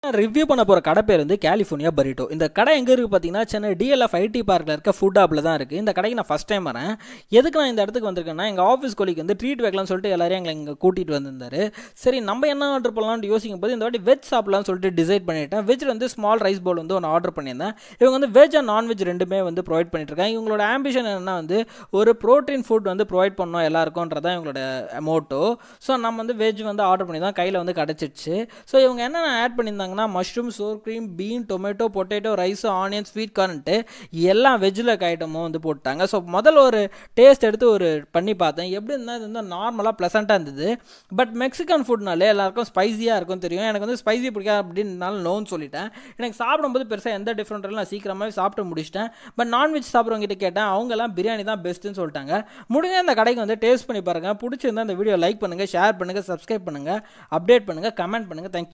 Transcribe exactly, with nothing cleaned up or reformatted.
Review பண்ண போகிற கடை பேர் வந்து கலிஃபோர்னியா பரிட்டோ. இந்த கடை எங்கே இருக்குது பார்த்தீங்கன்னா Chennai D L F I T பார்க்கில் இருக்க ஃபுட் ஹப்பில் தான் இருக்குது. இந்த கடைக்கு நான் ஃபஸ்ட் டைம் வரேன். எதுக்கு நான் இந்த இடத்துக்கு வந்திருக்கேன்னா, எங்கள் ஆஃபீஸ் கொலிக்கு வந்து ட்ரீட் வைக்கலாம்னு சொல்லிட்டு எல்லாரையும் எங்களை இங்கே கூட்டிகிட்டு வந்திருந்தாரு. சரி நம்ம என்ன ஆர்டர் பண்ணலாம்னு யோசிக்கும் போது இந்த வாட்டி வெஜ் சாப்பிடலாம்னு சொல்லிட்டு டிசைட் பண்ணிட்டேன். வெஜ்ஜில் வந்து ஸ்மால் ரைஸ் பவுல் வந்து ஒன்று ஆர்டர் பண்ணியிருந்தேன். இவங்க வந்து வெஜ் அண்ட் நான்வெஜ் ரெண்டுமே வந்து ப்ரொவைட் பண்ணிட்டுருக்காங்க. இவங்களோட ஆம்பிஷன் என்னென்னா வந்து ஒரு ப்ரோட்டீன் ஃபுட் வந்து ப்ரொவைட் பண்ணோம் எல்லாருக்கும்ன்றதான் இவங்களோட மோட்டோ. ஸோ நம்ம வந்து வெஜ் வந்து ஆர்டர் பண்ணி தான் கையில் வந்து கிடச்சிடுச்சு. ஸோ இவங்க என்னென்ன ஆட் பண்ணியிருந்தாங்கன்னா mushroom, sour cream, bean, tomato, potato, rice, onion, sweet கார்ன்ட்டு எல்லாம் வெஜ்ஜில் ஐட்டமும் வந்து போட்டாங்க. ஸோ முதல்ல ஒரு டேஸ்ட் எடுத்து ஒரு பண்ணி பார்த்தேன். எப்படி இருந்தால் இது வந்து நார்மலாக ப்ளசண்ட்டாக இருந்தது. பட் மெக்சிகன் ஃபுட்னாலே எல்லாருக்கும் ஸ்பைஸியாக இருக்கும் தெரியும். எனக்கு வந்து ஸ்பைசி பிடிக்காது அப்படின்னால நோன்னு சொல்லிட்டேன். எனக்கு சாப்பிடும்போது பெருசாக எந்த டிஃப்ரெண்ட்டும் நான் சீக்கிரமாகவே சாப்பிட்டு முடிச்சிட்டேன். பட் நான்வெஜ் சாப்பிட்றவங்கிட்ட கேட்டேன், அவங்கெல்லாம் பிரியாணி தான் பெஸ்ட்டுன்னு சொல்லிட்டாங்க. முடிஞ்ச இந்த கடைக்கு வந்து டேஸ்ட் பண்ணி பாருங்கள். பிடிச்சிருந்தா இந்த வீடியோ லைக் பண்ணுங்கள், ஷேர் பண்ணுங்கள், சப்ஸ்கிரைப் பண்ணுங்கள், அப்டேட் பண்ணுங்கள், கமெண்ட் பண்ணுங்கள். தேங்க்யூ.